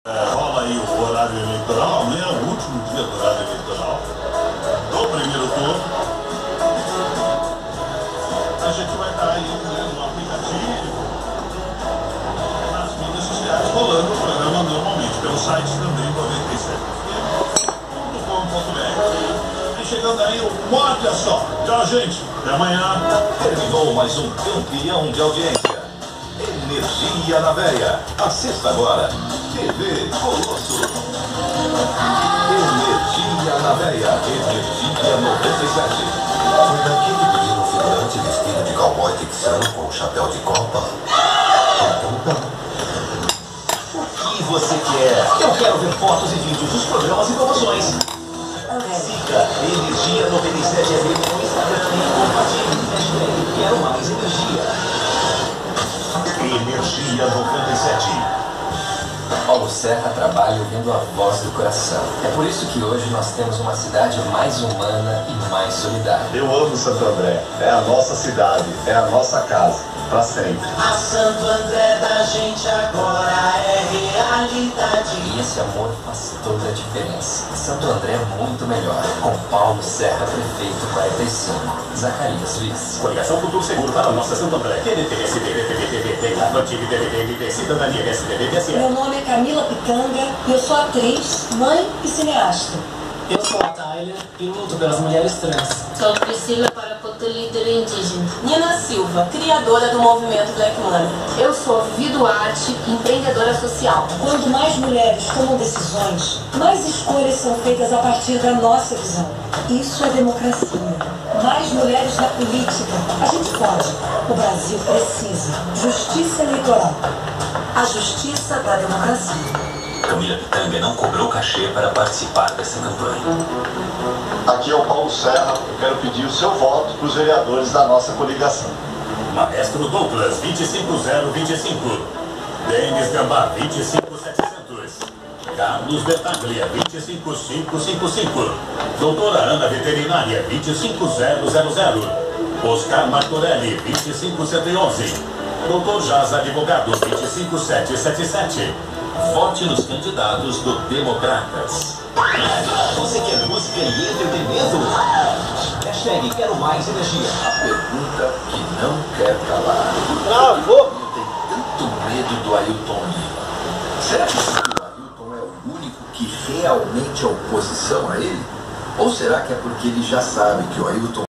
Rola aí o horário eleitoral, amanhã é o último dia do horário eleitoral do primeiro turno. A gente vai estar aí no aplicativo, nas mídias sociais, rolando o programa normalmente, pelo site também, 97.com.br. E chegando aí o Morde a Só. Tchau, gente. Até amanhã. Terminou mais um campeão de audiência. Energia na Veia. Assista agora. TV Colosso. Energia na Veia. Energia 97. Foi daqui que pediram um figurante vestido de cowboy texano com um chapéu de copa? Então O que você quer? Eu quero ver fotos e vídeos dos programas e promoções. Siga Energia 97 FM no Instagram e compartilhe. Hashtag Quero Mais Energia. Energia 97. Paulo Serra trabalha ouvindo a voz do coração. É por isso que hoje nós temos uma cidade mais humana e mais solidária. Eu amo Santo André. É a nossa cidade, é a nossa casa, para sempre. A Santo André da gente agora é realidade. E esse amor faz toda a diferença. Santo André é muito melhor. Com Paulo Serra, prefeito 45. Zacarias Luiz. Coligação Futuro Seguro para a nossa Santo André. PDT, Avante, PDT, Cidadania, PSDB, PSL. Meu nome é Camila Pitanga e eu sou atriz, mãe e cineasta. Eu sou a Tyler e luto pelas mulheres trans. Sou Priscila Parapoto, líder indígena. Nina Silva, criadora do movimento Black Money. Eu sou Vivi Duarte, empreendedora social. Quando mais mulheres tomam decisões, mais escolhas são feitas a partir da nossa visão. Isso é democracia. Mais mulheres na política. A gente pode. O Brasil precisa. Justiça eleitoral. A justiça da democracia. Camila Pitanga não cobrou cachê para participar dessa campanha. Aqui é o Paulo Serra. Eu quero pedir o seu voto para os vereadores da nossa coligação. Maestro Douglas, 25025. Denis Gambá, 25700. Carlos Bertaglia, 25555. Doutora Ana Veterinária, 25000. Oscar Martorelli, 25111. Doutor Jaz Advogado, 25777. Vote nos candidatos do Democratas. Você quer música e entretenimento? Hashtag Quero Mais Energia. a pergunta que não quer calar. Travou! Eu tenho tanto medo do Ailton Lima. Será que o Ailton é o único que realmente é oposição a ele? Ou será que é porque ele já sabe que o Ailton